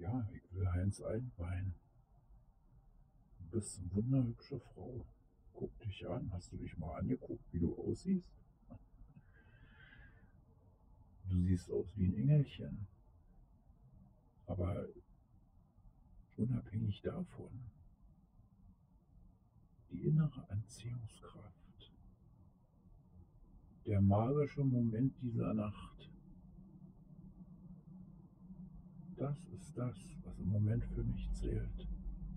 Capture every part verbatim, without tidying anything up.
Ja, ich will Heinz einweihen. Du bist eine wunderhübsche Frau. Guck dich an. Hast du dich mal angeguckt, wie du aussiehst? Du siehst aus wie ein Engelchen. Aber unabhängig davon, die innere Anziehungskraft, der magische Moment dieser Nacht, das ist das, was im Moment für mich zählt.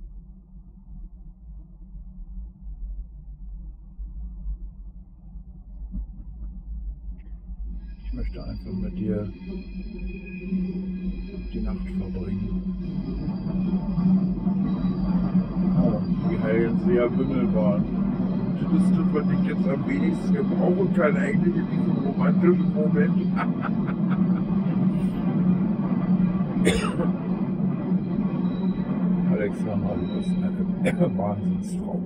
Ich möchte einfach mit dir die Nacht verbringen. Oh, die Hellseher-Bimmelbahn. Das ist das, was ich jetzt am wenigsten gebrauchen kann, eigentlich in diesem romantischen Moment. Alexandra, du bist eine Wahnsinnsfrau.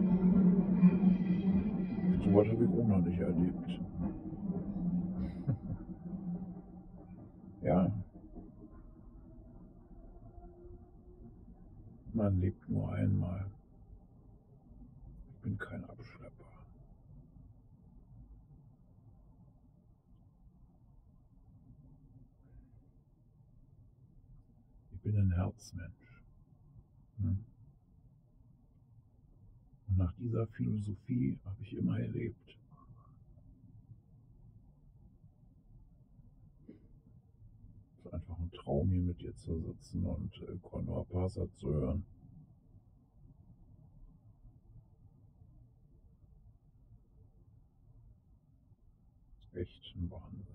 So was habe ich auch noch nicht erlebt. Ja. Man lebt nur einmal. Ich bin kein Abschlepper. Ich bin ein Herzmensch. Hm? Und nach dieser Philosophie habe ich immer gelebt. Es ist einfach ein Traum, hier mit dir zu sitzen und äh, Conor Parser zu hören. Echt ein Wahnsinn.